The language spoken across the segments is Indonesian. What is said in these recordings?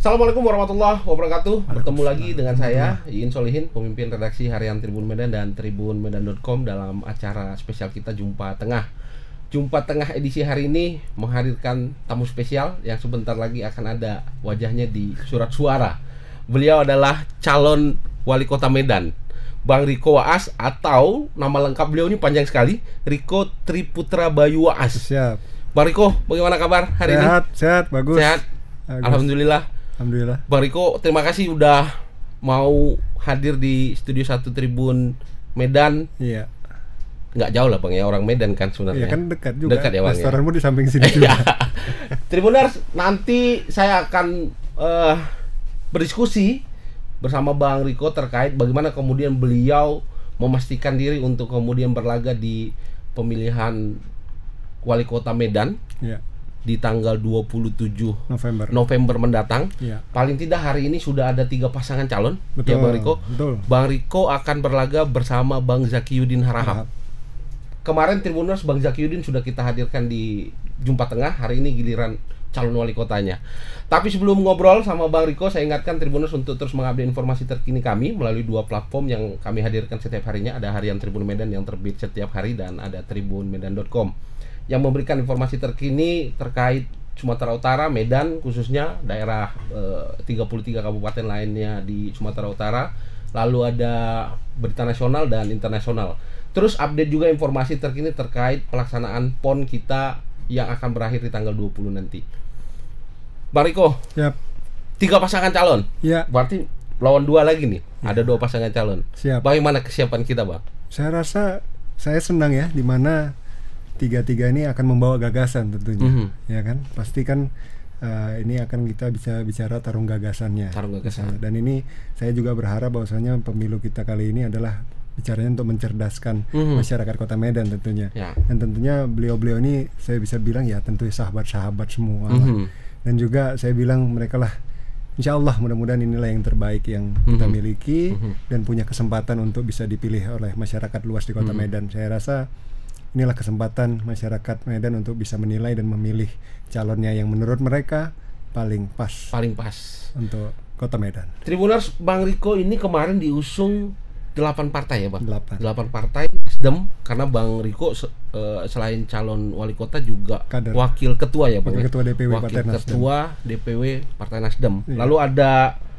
Assalamualaikum warahmatullahi wabarakatuh. Bertemu lagi dengan saya Iin Solihin, pemimpin redaksi harian Tribun Medan dan tribunmedan.com dalam acara spesial kita Jumpa Tengah. Jumpa Tengah edisi hari ini menghadirkan tamu spesial yang sebentar lagi akan ada wajahnya di surat suara. Beliau adalah calon wali kota Medan, Bang Riko Waas, atau nama lengkap beliau ini panjang sekali, Riko Triputra Bayu Waas. Siap. Bang Riko, bagaimana kabar hari ini? Sehat, bagus. Sehat. Alhamdulillah. Bang Riko, terima kasih udah mau hadir di Studio 1 Tribun Medan. Iya. Nggak jauh lah Bang ya, orang Medan kan sebenarnya. Iya kan dekat juga. Dekat ya Bang. Restoranmu di samping sini juga. Tribuners, nanti saya akan berdiskusi bersama Bang Riko terkait bagaimana kemudian beliau memastikan diri untuk kemudian berlaga di pemilihan wali kota Medan. Iya. Di tanggal 27 November mendatang. Ya. Paling tidak hari ini sudah ada 3 pasangan calon. Betul, ya Bang Riko. Betul. Bang Riko akan berlaga bersama Bang Zakiyudin Harahap. Kemarin Tribuners, Bang Zakiyudin sudah kita hadirkan di Jumpa Tengah. Hari ini giliran calon wali kotanya. Tapi sebelum ngobrol sama Bang Riko, saya ingatkan Tribuners untuk terus mengupdate informasi terkini kami melalui 2 platform yang kami hadirkan setiap harinya. Ada harian Tribun Medan yang terbit setiap hari dan ada tribunmedan.com yang memberikan informasi terkini terkait Sumatera Utara, Medan khususnya, daerah 33 kabupaten lainnya di Sumatera Utara. Lalu ada berita nasional dan internasional. Terus update juga informasi terkini terkait pelaksanaan PON kita yang akan berakhir di tanggal 20 nanti. Bang Riko, Siap. 3 pasangan calon. Ya. Berarti lawan 2 lagi nih. Ya. Ada 2 pasangan calon. Siap. Bagaimana kesiapan kita, Bang? Saya rasa saya senang ya, di mana tiga ini akan membawa gagasan tentunya. Ya kan? Pasti kan ini akan kita bisa bicara tarung gagasannya. Tarung gagasan. Dan ini saya juga berharap bahwasanya pemilu kita kali ini adalah bicaranya untuk mencerdaskan masyarakat Kota Medan tentunya. Ya. Dan tentunya beliau-beliau ini saya bisa bilang ya tentu sahabat-sahabat semua. Dan juga saya bilang mereka lah, insya Allah mudah-mudahan inilah yang terbaik yang kita miliki dan punya kesempatan untuk bisa dipilih oleh masyarakat luas di Kota Medan. Saya rasa inilah kesempatan masyarakat Medan untuk bisa menilai dan memilih calonnya yang menurut mereka paling pas untuk Kota Medan. Tribuners, Bang Riko ini kemarin diusung 8 partai ya Bang? 8 partai Nasdem, karena Bang Riko selain calon wali kota juga Kader. Wakil ketua ya Bang? Wakil ketua DPW Wakil Partai Nasdem. ketua DPW Partai Nasdem. Iya. Lalu ada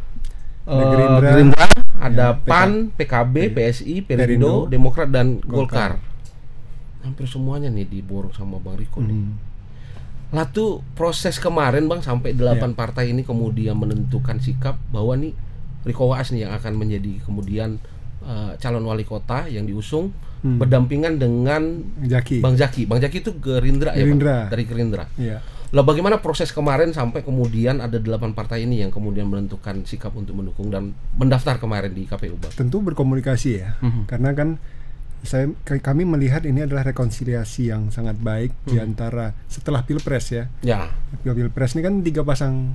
Gerindra, ada ya, PAN, PKB, PSI, Perindo, Demokrat dan Golkar. Hampir semuanya nih diborong sama Bang Riko nih. Lalu proses kemarin Bang sampai 8 partai ini kemudian menentukan sikap bahwa nih Riko Waas nih yang akan menjadi kemudian calon wali kota yang diusung berdampingan dengan Bang Zaki. Bang Zaki itu Gerindra ya Bang? Dari Gerindra. Iya. Lah bagaimana proses kemarin sampai kemudian ada 8 partai ini yang kemudian menentukan sikap untuk mendukung dan mendaftar kemarin di KPU Bang? Tentu berkomunikasi ya. Karena kan kami melihat ini adalah rekonsiliasi yang sangat baik di antara setelah Pilpres ya. Ya. Pilpres ini kan 3 pasang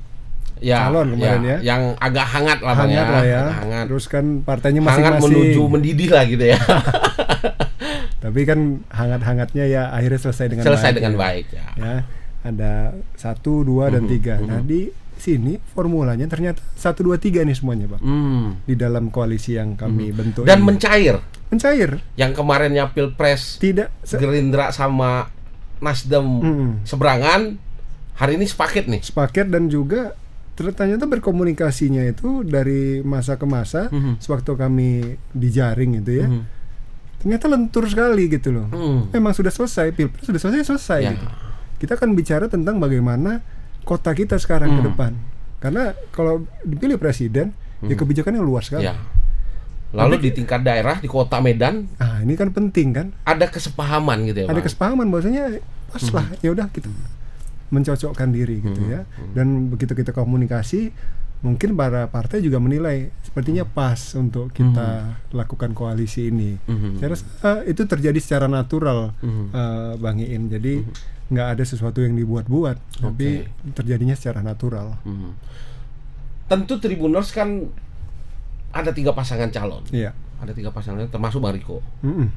calon kemarin ya. Yang agak hangat lah Bang ya. Hangat. Terus kan partainya masing-masing. Hangat menuju mendidih lah gitu ya. Tapi kan hangat-hangatnya ya akhirnya selesai dengan baik. Ya. Ada 1, 2 dan 3. Nah di sini formulanya ternyata 1, 2, 3 nih semuanya Bang. Di dalam koalisi yang kami bentuk dan ini. Mencair. Yang kemarinnya Pilpres tidak Gerindra sama Nasdem seberangan, hari ini sepaket dan juga ternyata berkomunikasinya itu dari masa ke masa. Sewaktu kami dijaring itu ya, ternyata lentur sekali gitu loh. Memang sudah selesai Pilpres, sudah selesai ya. Gitu. Kita akan bicara tentang bagaimana kota kita sekarang ke depan. Karena kalau dipilih presiden, ya kebijakannya luas sekali. Ya. Lalu di tingkat daerah, di kota Medan, ini kan penting kan? Ada kesepahaman gitu ya Bang? Ada kesepahaman bahwasanya pas lah, ya udah kita mencocokkan diri gitu ya. Dan begitu kita komunikasi, mungkin para partai juga menilai sepertinya pas untuk kita lakukan koalisi ini. Saya rasa itu terjadi secara natural, Bang Iin. Jadi nggak ada sesuatu yang dibuat-buat, tapi terjadinya secara natural. Tentu Tribuners kan ada 3 pasangan calon. Iya. Ada 3 pasangan termasuk Bang Riko.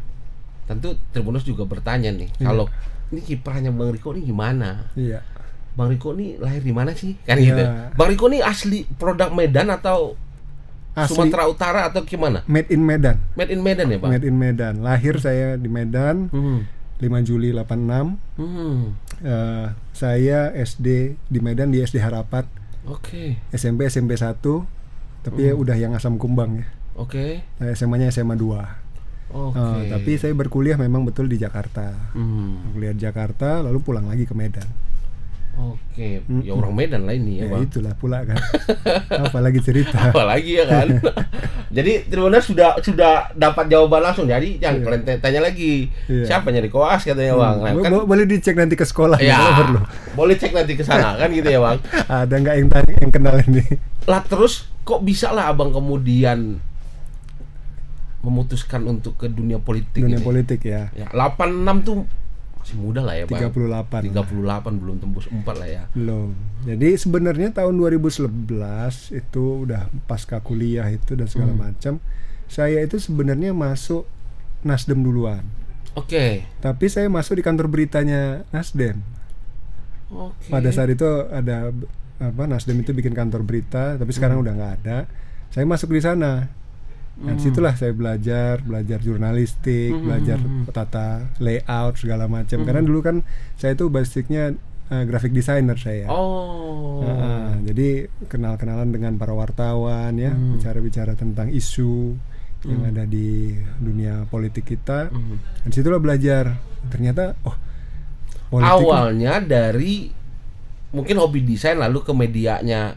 Tentu Tribuners juga bertanya nih, kalau ini kiprahnya Bang Riko ini gimana? Iya. Bang Riko nih lahir di mana sih? Kan Iya. gitu. Bang Riko nih asli produk Medan atau Asli Sumatera Utara atau gimana? made in Medan. Made in Medan ya, Bang? Made in Medan. Lahir saya di Medan 5 Juli 86. Saya SD di Medan di SD Harapat. Oke. SMP 1, tapi udah yang Asam Kumbang ya. Oke. SMA-nya SMA 2. Oke. Tapi saya berkuliah memang betul di Jakarta. Kuliah di Jakarta lalu pulang lagi ke Medan. Oke, ya orang Medan lah ini ya, Ya Bang. itulah pula kan. Apalagi cerita. Apalagi ya kan. Jadi Tribuners sudah dapat jawaban langsung. Jadi jangan kalian tanya lagi. Siapa nyari koas katanya, Bang. Nah, kan, Boleh dicek nanti ke sekolah ya, kalau perlu. boleh cek nanti ke sana kan gitu ya, Bang. Ada nggak yang tanya yang kenal ini? Lah terus kok bisa lah Abang kemudian memutuskan untuk ke dunia politik Dunia ini? politik ya. Ya, 86 tuh masih muda lah ya, Bang. 38 belum tembus 4 lah ya. Belum. Jadi sebenarnya tahun 2011 itu udah pasca kuliah itu dan segala macam. Saya itu sebenarnya masuk Nasdem duluan. Oke. Tapi saya masuk di kantor beritanya Nasdem. Oke. Pada saat itu ada Nasdem itu bikin kantor berita, tapi sekarang udah nggak ada. Saya masuk di sana. Nah, disitulah saya belajar jurnalistik, belajar tata layout segala macam. Karena dulu kan saya tuh basicnya graphic designer saya. Oh. Jadi kenal-kenalan dengan para wartawan ya, bicara-bicara tentang isu yang ada di dunia politik kita. Dan disitulah belajar. Ternyata politik Awalnya dari mungkin hobi desain lalu ke medianya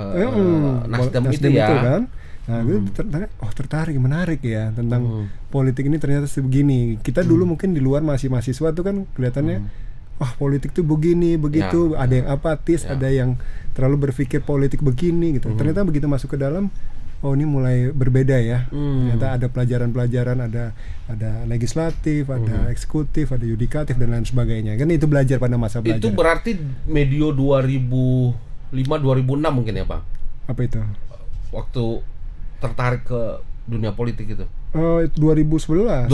Nasdem itu ya. kan. Nah, itu tertarik, menarik ya tentang politik ini ternyata sebegini. Kita dulu mungkin di luar masih mahasiswa tuh kan kelihatannya politik tuh begini, begitu, ada yang apatis, ada yang terlalu berpikir politik begini gitu. Ternyata begitu masuk ke dalam, ini mulai berbeda ya. Ternyata ada pelajaran-pelajaran, ada legislatif, ada eksekutif, ada yudikatif dan lain sebagainya. Kan itu belajar pada masa belajar. Itu berarti medio 2005 2006 mungkin ya, Bang. Apa itu? Waktu tertarik ke dunia politik itu. 2011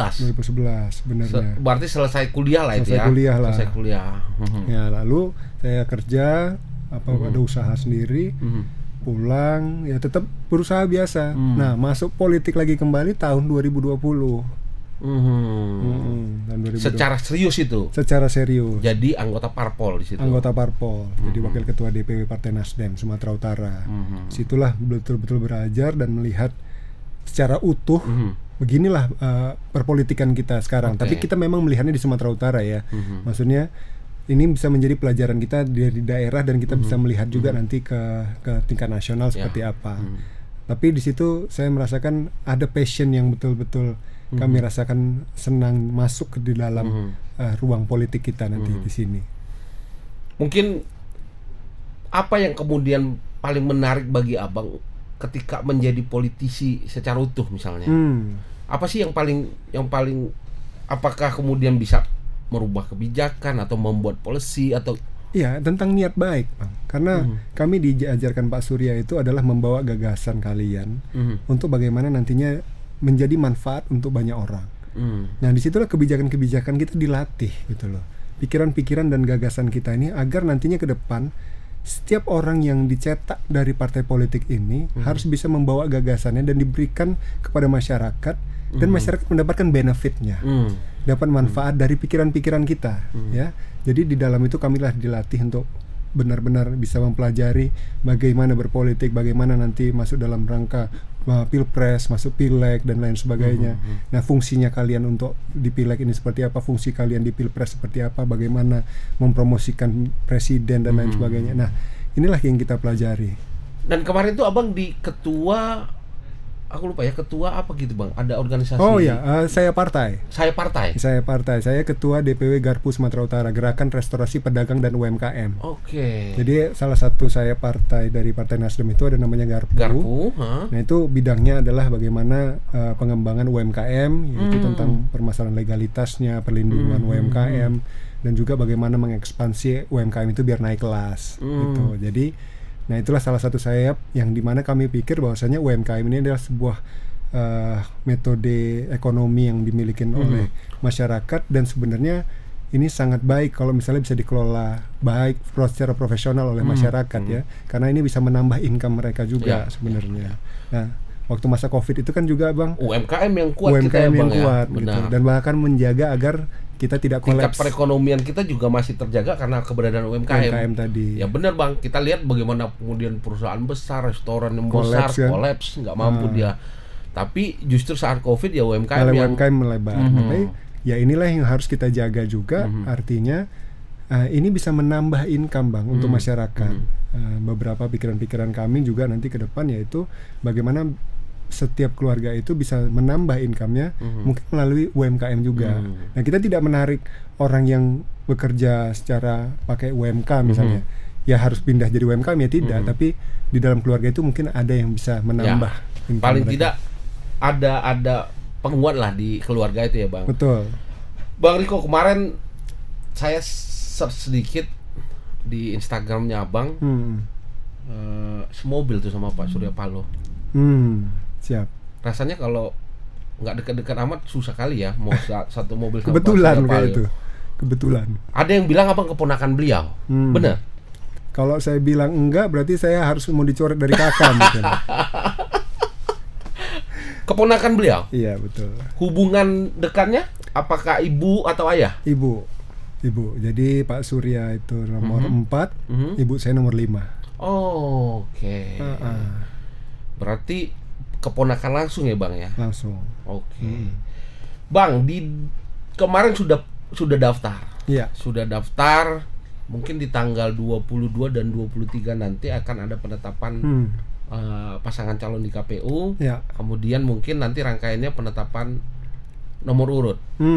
benernya. Berarti selesai kuliah lah itu ya. Selesai kuliah. Ya, lalu saya kerja ada usaha sendiri. Pulang ya tetap berusaha biasa. Nah, masuk politik lagi kembali tahun 2020. Tahun 2020. Secara serius itu. Secara serius. Jadi anggota parpol di situ. Anggota parpol. Jadi wakil ketua DPW Partai Nasdem Sumatera Utara. Situlah betul-betul belajar dan melihat secara utuh beginilah perpolitikan kita sekarang. Tapi kita memang melihatnya di Sumatera Utara ya. Maksudnya ini bisa menjadi pelajaran kita dari daerah dan kita bisa melihat juga nanti ke tingkat nasional seperti apa. Tapi di situ saya merasakan ada passion yang betul-betul kami rasakan senang masuk ke di dalam ruang politik kita nanti di sini. Mungkin apa yang kemudian paling menarik bagi Abang ketika menjadi politisi secara utuh misalnya? Apa sih yang paling apakah kemudian bisa merubah kebijakan atau membuat policy atau tentang niat baik, Bang. Karena kami diajarkan Pak Surya itu adalah membawa gagasan kalian untuk bagaimana nantinya menjadi manfaat untuk banyak orang. Nah, disitulah kebijakan-kebijakan kita dilatih gitu loh. Pikiran-pikiran dan gagasan kita ini agar nantinya ke depan setiap orang yang dicetak dari partai politik ini harus bisa membawa gagasannya dan diberikan kepada masyarakat dan masyarakat mendapatkan benefitnya, dapat manfaat dari pikiran-pikiran kita ya. Jadi di dalam itu kamilah dilatih untuk benar-benar bisa mempelajari bagaimana berpolitik, bagaimana nanti masuk dalam rangka pilpres, masuk pileg dan lain sebagainya. Nah, fungsinya kalian untuk di pileg ini seperti apa, fungsi kalian di pilpres seperti apa, bagaimana mempromosikan presiden dan lain sebagainya. Nah, inilah yang kita pelajari. Dan kemarin tuh Abang di ketua, aku lupa ya, ketua apa gitu Bang, ada organisasi. Saya partai. Saya ketua DPW Garpu Sumatera Utara, Gerakan Restorasi Pedagang dan UMKM. Oke. Jadi salah satu saya partai dari Partai Nasdem itu ada namanya Garpu. Nah, itu bidangnya adalah bagaimana pengembangan UMKM, yaitu tentang permasalahan legalitasnya, perlindungan UMKM, dan juga bagaimana mengekspansi UMKM itu biar naik kelas gitu. Jadi nah, itulah salah satu sayap yang dimana kami pikir bahwasanya UMKM ini adalah sebuah metode ekonomi yang dimiliki oleh masyarakat dan sebenarnya ini sangat baik kalau misalnya bisa dikelola baik secara profesional oleh masyarakat ya, karena ini bisa menambah income mereka juga sebenarnya. Nah, waktu masa COVID itu kan juga Bang, UMKM yang kuat, UMKM yang kuat ya. gitu, dan bahkan menjaga agar kita tidak kolaps. Tingkat perekonomian kita juga masih terjaga karena keberadaan UMKM tadi. Ya benar Bang, kita lihat bagaimana kemudian perusahaan besar, restoran yang besar kolaps, nggak mampu dia. Tapi justru saat COVID ya UMKM melebar. Tapi ya inilah yang harus kita jaga juga. Artinya ini bisa menambah income Bang untuk masyarakat. Beberapa pikiran-pikiran kami juga nanti ke depan yaitu bagaimana setiap keluarga itu bisa menambah income-nya mungkin melalui UMKM juga. Nah, kita tidak menarik orang yang bekerja secara pakai UMK misalnya. Ya harus pindah jadi UMKM ya tidak, tapi di dalam keluarga itu mungkin ada yang bisa menambah income paling mereka. Tidak ada penguat lah di keluarga itu ya Bang. Betul. Bang Riko, kemarin saya search sedikit di Instagramnya Abang, semobil tuh sama Pak Surya Paloh. Siap. Rasanya kalau nggak dekat-dekat amat susah kali ya mau satu mobil sama kebetulan Pak Surya kayak Paloh. itu. Kebetulan. Ada yang bilang Abang keponakan beliau. Benar? Kalau saya bilang enggak, berarti saya harus mau dicoret dari kakak mungkin. Keponakan beliau? Iya, betul. Hubungan dekatnya apakah ibu atau ayah? Ibu. Jadi Pak Surya itu nomor 4, ibu saya nomor 5. Oh, oke. Berarti keponakan langsung ya Bang ya? Langsung. Oke. Bang, kemarin sudah daftar. Iya. Sudah daftar. Mungkin di tanggal 22 dan 23 nanti akan ada penetapan pasangan calon di KPU. Ya. Kemudian mungkin nanti rangkaiannya penetapan nomor urut.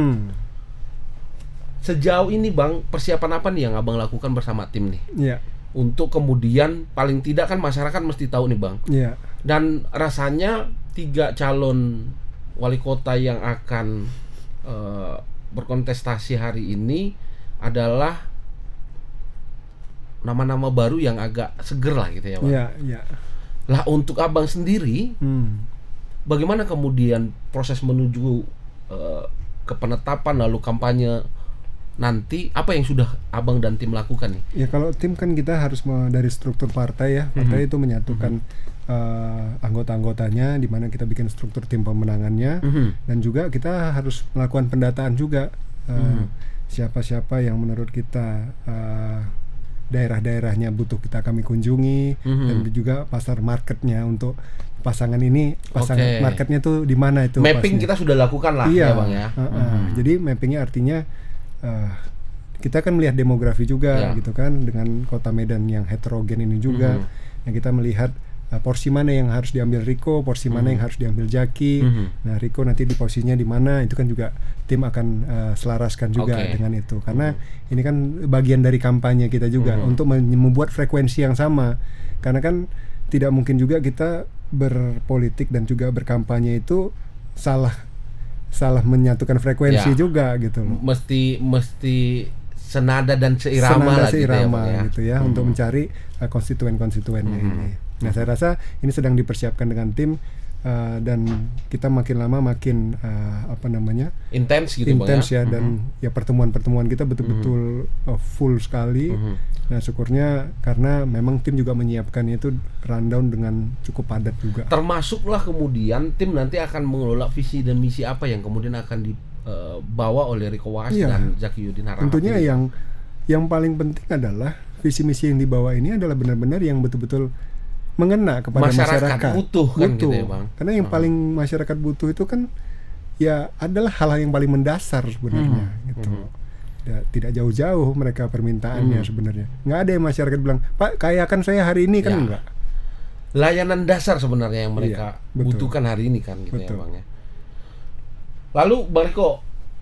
Sejauh ini Bang, persiapan apa nih yang Abang lakukan bersama tim nih? Iya. Untuk kemudian paling tidak kan masyarakat mesti tahu nih Bang. Iya. Dan rasanya 3 calon wali kota yang akan berkontestasi hari ini adalah nama-nama baru yang agak seger lah gitu ya Bang. Iya. Lah untuk Abang sendiri, bagaimana kemudian proses menuju ke penetapan lalu kampanye nanti, apa yang sudah Abang dan tim lakukan nih? Ya kalau tim kan kita harus dari struktur partai ya. Partai itu menyatukan anggota-anggotanya, di mana kita bikin struktur tim pemenangannya, dan juga kita harus melakukan pendataan juga siapa-siapa yang menurut kita daerah-daerahnya butuh kami kunjungi, dan juga pasar marketnya untuk pasangan ini, marketnya tuh di mana itu? Mapping pasnya. Kita sudah lakukan lah ya Bang ya. Jadi mappingnya artinya kita kan melihat demografi juga gitu kan, dengan kota Medan yang heterogen ini juga, yang kita melihat porsi mana yang harus diambil Riko, porsi mana yang harus diambil Jaki. Nah, Riko nanti di posisinya di mana, itu kan juga tim akan selaraskan juga dengan itu, karena ini kan bagian dari kampanye kita juga untuk membuat frekuensi yang sama, karena kan tidak mungkin juga kita berpolitik dan juga berkampanye itu salah menyatukan frekuensi juga gitu. Mesti senada dan seirama lah gitu ya, untuk mencari konstituen-konstituennya ini. Nah, saya rasa ini sedang dipersiapkan dengan tim, dan kita makin lama makin intens gitu ya, dan ya pertemuan-pertemuan kita betul-betul full sekali. Nah, syukurnya karena memang tim juga menyiapkan itu rundown dengan cukup padat juga. Termasuklah kemudian tim nanti akan mengelola visi dan misi apa yang kemudian akan dibawa oleh Riko Waas dan Zakiyudin Harahap. Tentunya yang paling penting adalah visi misi yang dibawa ini adalah benar-benar yang betul-betul mengena kepada masyarakat. Butuh kan gitu ya Bang. Karena yang paling masyarakat butuh itu kan ya adalah hal-hal yang paling mendasar sebenarnya gitu. Ya, tidak jauh-jauh mereka permintaannya sebenarnya. Nggak ada yang masyarakat bilang, Pak, kayakan saya hari ini, kan enggak. Layanan dasar sebenarnya yang mereka butuhkan hari ini kan gitu ya Bang ya. Lalu Bang Riko,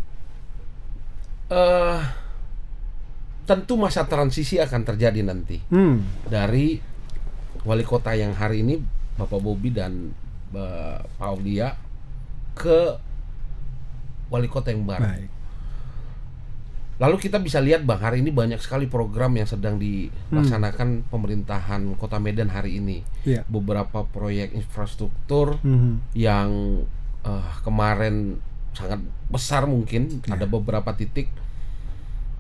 tentu masa transisi akan terjadi nanti dari wali kota yang hari ini Bapak Bobi dan Pak Aulia ke wali kota yang baru. Baik. Lalu kita bisa lihat Bang, hari ini banyak sekali program yang sedang dilaksanakan pemerintahan Kota Medan hari ini. Beberapa proyek infrastruktur yang kemarin sangat besar mungkin, ada beberapa titik.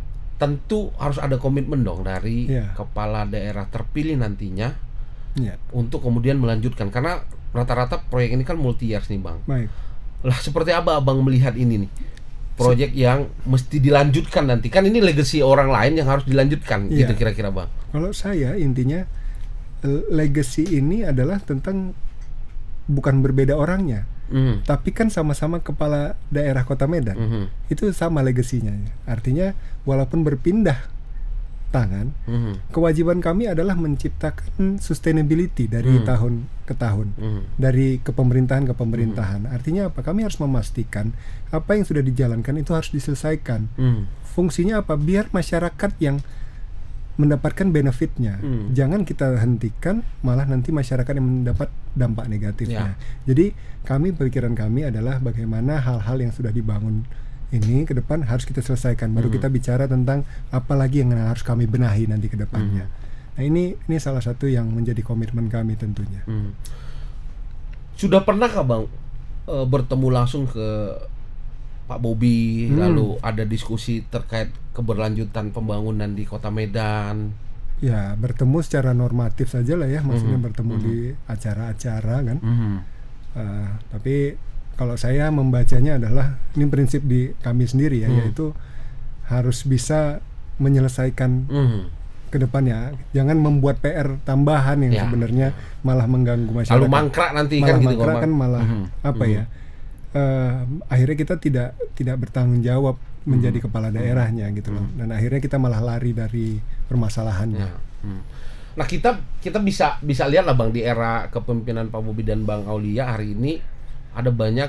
tentu harus ada komitmen dong dari kepala daerah terpilih nantinya untuk kemudian melanjutkan, karena rata-rata proyek ini kan multi years nih Bang. Baik. Lah seperti apa Abang melihat ini nih? Proyek yang mesti dilanjutkan nanti, kan ini legacy orang lain yang harus dilanjutkan gitu kira-kira Bang. Kalau saya intinya legacy ini adalah tentang bukan berbeda orangnya, tapi kan sama-sama kepala daerah Kota Medan. Itu sama legasinya. Artinya walaupun berpindah tangan, kewajiban kami adalah menciptakan sustainability dari tahun ke tahun, dari kepemerintahan ke pemerintahan. Artinya apa? Kami harus memastikan apa yang sudah dijalankan itu harus diselesaikan. Fungsinya apa? Biar masyarakat yang mendapatkan benefitnya, jangan kita hentikan, malah nanti masyarakat yang mendapat dampak negatifnya. Jadi pikiran kami adalah bagaimana hal-hal yang sudah dibangun ini ke depan harus kita selesaikan. Baru kita bicara tentang apa lagi yang harus kami benahi nanti ke depannya. Nah ini salah satu yang menjadi komitmen kami tentunya. Sudah pernahkah Bang bertemu langsung ke Pak Bobi, lalu ada diskusi terkait keberlanjutan pembangunan di Kota Medan? Ya, bertemu secara normatif saja lah ya, maksudnya bertemu di acara-acara kan. Tapi kalau saya membacanya adalah ini prinsip di kami sendiri ya, yaitu harus bisa menyelesaikan ke depannya. Jangan membuat PR tambahan yang sebenarnya malah mengganggu masyarakat. Lalu mangkrak nanti malah kan gitu mangkrak kan malah apa ya? Akhirnya kita tidak bertanggung jawab menjadi kepala daerahnya gitu loh, dan akhirnya kita malah lari dari permasalahannya. Nah kita bisa lihat lah Bang, di era kepemimpinan Pak Bobi dan Bang Aulia hari ini ada banyak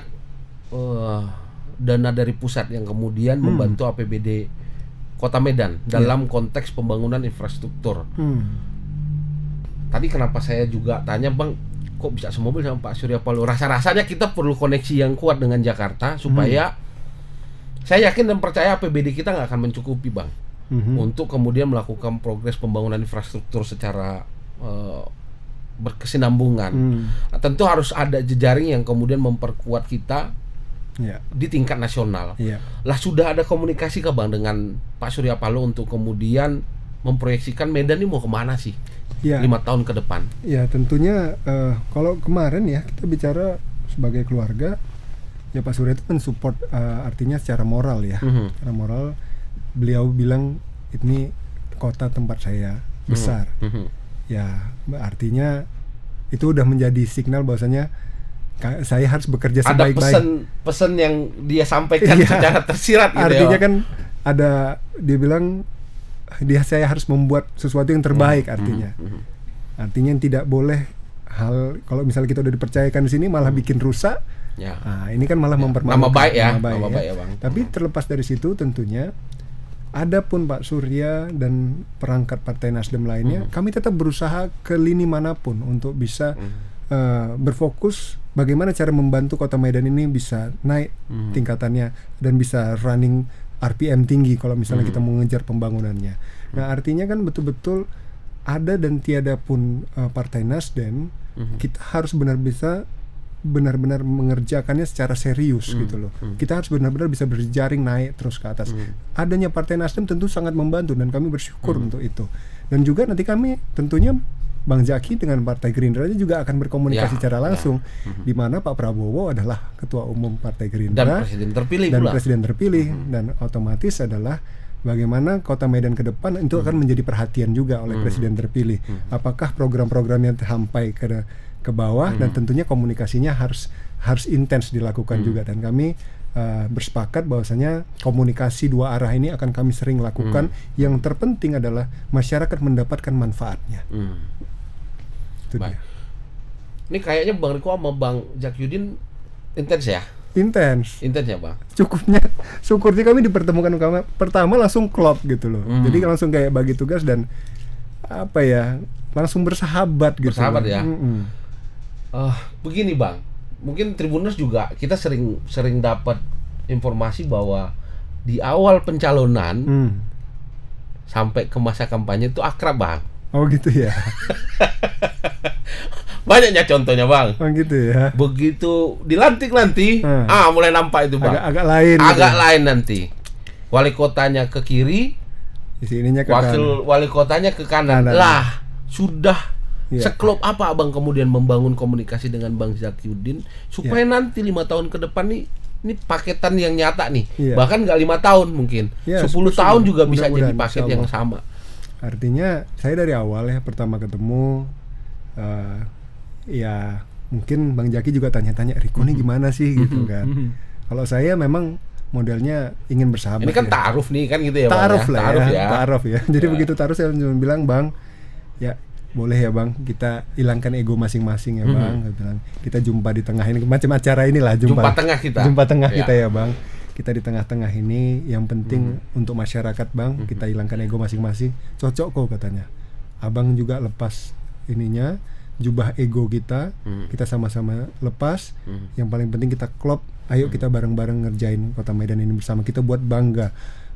dana dari pusat yang kemudian membantu APBD Kota Medan dalam konteks pembangunan infrastruktur. Tadi kenapa saya juga tanya Bang, kok bisa semobil sama Pak Surya Paloh? Rasa-rasanya kita perlu koneksi yang kuat dengan Jakarta supaya saya yakin dan percaya APBD kita nggak akan mencukupi Bang untuk kemudian melakukan progres pembangunan infrastruktur secara berkesinambungan. Nah, tentu harus ada jejaring yang kemudian memperkuat kita di tingkat nasional. Lah sudah ada komunikasi kah Bang dengan Pak Surya Paloh untuk kemudian memproyeksikan Medan ini mau kemana sih 5 tahun ke depan? Ya tentunya kalau kemarin ya kita bicara sebagai keluarga, ya Pak Surya itu mensupport, artinya secara moral ya. Secara moral beliau bilang ini kota tempat saya besar. Ya artinya itu udah menjadi signal bahwasanya saya harus bekerja sebaik-baik. Ada pesan yang dia sampaikan secara tersirat gitu. Artinya kan ada, dia bilang saya harus membuat sesuatu yang terbaik artinya. Artinya tidak boleh hal, kalau misalnya kita udah dipercayakan di sini malah bikin rusak. Nah, ini kan malah mempermalukan. Nama baik ya. Bang. Tapi terlepas dari situ tentunya adapun Pak Surya dan perangkat Partai Nasdem lainnya, kami tetap berusaha ke lini manapun untuk bisa berfokus bagaimana cara membantu Kota Medan ini bisa naik tingkatannya dan bisa running RPM tinggi kalau misalnya kita mau ngejar pembangunannya. Nah artinya kan betul-betul ada dan tiada pun Partai Nasdem, kita harus benar-benar mengerjakannya secara serius gitu loh. Kita harus benar-benar bisa berjaring naik terus ke atas. Adanya Partai Nasdem tentu sangat membantu dan kami bersyukur untuk itu. Dan juga nanti kami tentunya Bang Zaki dengan Partai Gerindra juga akan berkomunikasi secara langsung, di mana Pak Prabowo adalah Ketua Umum Partai Gerindra dan Presiden terpilih dan otomatis adalah bagaimana Kota Medan ke depan itu akan menjadi perhatian juga oleh Presiden terpilih. Apakah program-programnya sampai ke bawah, dan tentunya komunikasinya harus intens dilakukan juga, dan kami bersepakat bahwasanya komunikasi dua arah ini akan kami sering lakukan. Yang terpenting adalah masyarakat mendapatkan manfaatnya. Itu dia. Ini kayaknya Bang Riko sama Bang Zakyudin intens ya? Intens ya Bang? Cukupnya, syukurnya kami dipertemukan pertama langsung klop gitu loh. Jadi langsung kayak bagi tugas dan apa ya, langsung bersahabat gitu. Bersahabat ya? Begini Bang, mungkin Tribuners juga kita sering dapat informasi bahwa di awal pencalonan sampai ke masa kampanye itu akrab Bang. Oh gitu ya. Banyaknya contohnya Bang. Oh gitu ya. Begitu dilantik nanti, mulai nampak itu Bang. Agak lain. Agak lain nanti. Wali kotanya ke kiri, Sisi ininya ke wakil wali kotanya ke kanan. Lah, sudah seklop apa Abang kemudian membangun komunikasi dengan Bang Zakyudin supaya nanti 5 tahun ke depan nih, ini paketan yang nyata nih. Bahkan nggak 5 tahun mungkin, 10 tahun juga bisa jadi paket yang sama. Artinya saya dari awal ya pertama ketemu ya mungkin Bang Zaki juga tanya-tanya Riko nih gimana sih gitu kan. Kalau saya memang modelnya ingin bersahabat. Ini kan ta'aruf nih kan gitu ya, ta'aruf Bang. Ta'aruf ya. Ta'aruf ya. Jadi begitu ta'aruf saya cuma bilang, Bang, ya boleh ya Bang, kita hilangkan ego masing-masing ya Bang. Saya bilang, kita jumpa di tengah ini, macam acara inilah jumpa tengah kita. Jumpa tengah kita ya Bang. Kita di tengah-tengah ini, yang penting untuk masyarakat Bang, kita hilangkan ego masing-masing. Cocok kok katanya. Abang juga lepas ininya, jubah ego kita, kita sama-sama lepas. Yang paling penting kita klop. Ayo kita bareng-bareng ngerjain Kota Medan ini bersama. Kita buat bangga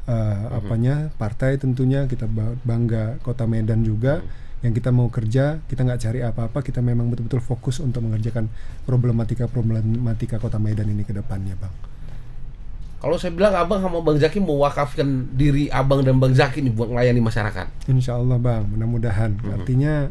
partai tentunya, kita bangga Kota Medan juga. Yang kita mau kerja, kita nggak cari apa-apa, kita memang betul-betul fokus untuk mengerjakan problematika Kota Medan ini ke depannya, Bang. Kalau saya bilang Abang sama Bang Zaki mewakafkan diri Abang dan Bang Zaki nih buat melayani masyarakat. Insya Allah Bang, mudah-mudahan. Artinya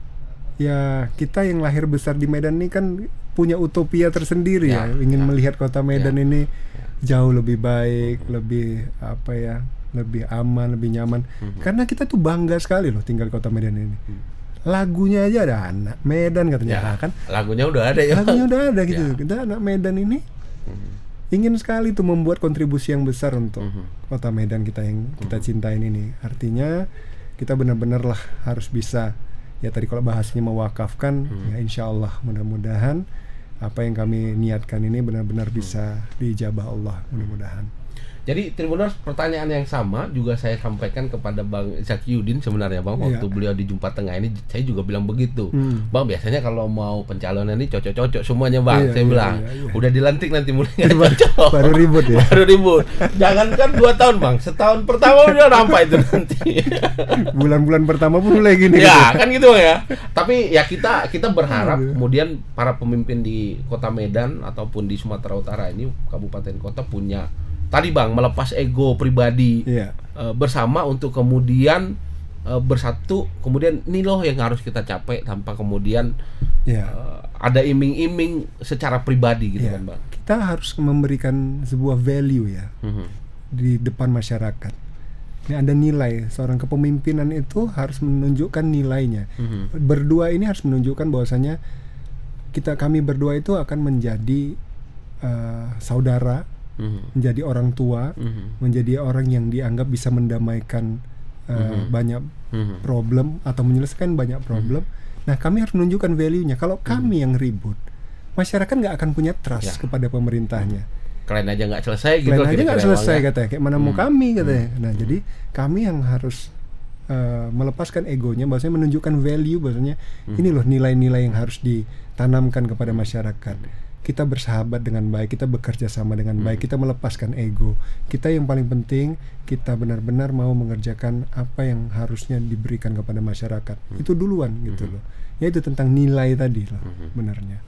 ya kita yang lahir besar di Medan ini kan punya utopia tersendiri ya, ingin melihat Kota Medan ini jauh lebih baik, lebih lebih aman, lebih nyaman. Karena kita tuh bangga sekali loh tinggal di Kota Medan ini. Lagunya aja ada anak Medan katanya kan. Lagunya udah ada ya. Lagunya udah ada gitu. Kita anak Medan ini ingin sekali tuh membuat kontribusi yang besar untuk Kota Medan kita yang kita cintain ini. Artinya kita benar-benar lah harus bisa, ya tadi kalau bahasanya mewakafkan, ya insya Allah mudah-mudahan apa yang kami niatkan ini benar-benar bisa diijabah Allah, mudah-mudahan. Jadi Tribuners, pertanyaan yang sama juga saya sampaikan kepada Bang Zakyudin sebenarnya Bang, waktu beliau di Jumpa Tengah ini saya juga bilang begitu. Bang, biasanya kalau mau pencalonan ini cocok-cocok semuanya Bang, saya bilang. Udah dilantik nanti mulai nggak cocok. Baru ribut ya. Baru ribut. Jangankan 2 tahun Bang, setahun pertama udah nampak itu nanti. Bulan-bulan pertama pun mulai gini. Ya, kan gitu ya. Tapi ya kita berharap kemudian para pemimpin di Kota Medan ataupun di Sumatera Utara ini, kabupaten kota punya tadi Bang, melepas ego pribadi bersama untuk kemudian bersatu, kemudian ini loh yang harus kita capai tanpa kemudian ada iming-iming secara pribadi gitu kan Bang. Kita harus memberikan sebuah value ya di depan masyarakat. Ini ada nilai, seorang kepemimpinan itu harus menunjukkan nilainya. Berdua ini harus menunjukkan bahwasanya kami berdua itu akan menjadi saudara, menjadi orang tua, menjadi orang yang dianggap bisa mendamaikan banyak problem atau menyelesaikan banyak problem. Nah, kami harus menunjukkan value-nya. Kalau kami yang ribut, masyarakat nggak akan punya trust kepada pemerintahnya. Kalian aja nggak selesai gitu. Kalian aja nggak selesai katanya. Kayak mana mau kami katanya. Nah, jadi kami yang harus melepaskan egonya, bahwasanya menunjukkan value, bahwasanya ini loh nilai-nilai yang harus ditanamkan kepada masyarakat. Kita bersahabat dengan baik, kita bekerja sama dengan baik, kita melepaskan ego. Kita yang paling penting, kita benar-benar mau mengerjakan apa yang harusnya diberikan kepada masyarakat. Itu duluan gitu loh. Ya itu tentang nilai tadi loh, benarnya.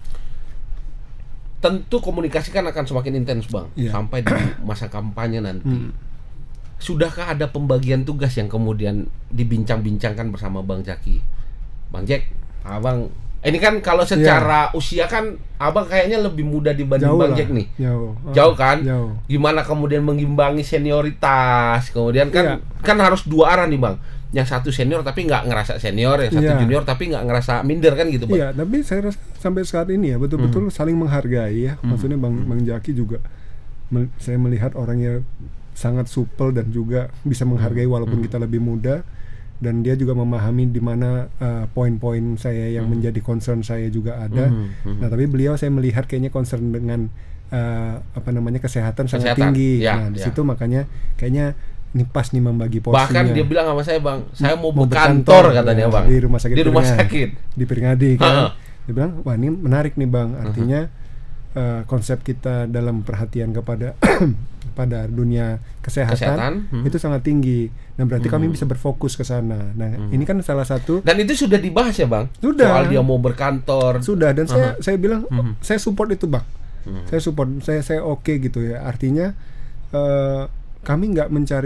Tentu komunikasi kan akan semakin intens Bang, sampai di masa kampanye nanti. Sudahkah ada pembagian tugas yang kemudian dibincang-bincangkan bersama Bang Zaki? Bang Jack, Abang ini kan kalau secara usia kan Abang kayaknya lebih muda dibanding Bang Jack nih. Jauh kan? Jauh. Gimana kemudian mengimbangi senioritas? Kemudian kan harus 2 arah nih Bang. Yang satu senior tapi nggak ngerasa senior, yang satu junior tapi nggak ngerasa minder kan gitu Bang. Iya, tapi saya rasa sampai saat ini ya betul-betul saling menghargai ya. Maksudnya Bang Zaki juga saya melihat orangnya sangat supel dan juga bisa menghargai walaupun kita lebih muda. Dan dia juga memahami di mana poin-poin saya yang menjadi concern saya juga ada. Nah, tapi beliau saya melihat kayaknya concern dengan kesehatan sangat tinggi. Nah, di situ makanya kayaknya ini pas nih membagi porsinya. Bahkan dia bilang sama saya Bang, saya mau berkantor katanya Bang. Di rumah sakit. Di rumah sakit. Di Peringadi kan. Dia bilang, wah ini menarik nih Bang. Artinya konsep kita dalam perhatian kepada pada dunia kesehatan itu sangat tinggi. Nah, berarti kami bisa berfokus ke sana. Nah, ini kan salah satu. Dan itu sudah dibahas ya, Bang? Sudah. Soal dia mau berkantor. Sudah, dan saya bilang saya support itu, Bang. Saya support, saya oke gitu ya. Artinya kami nggak mencari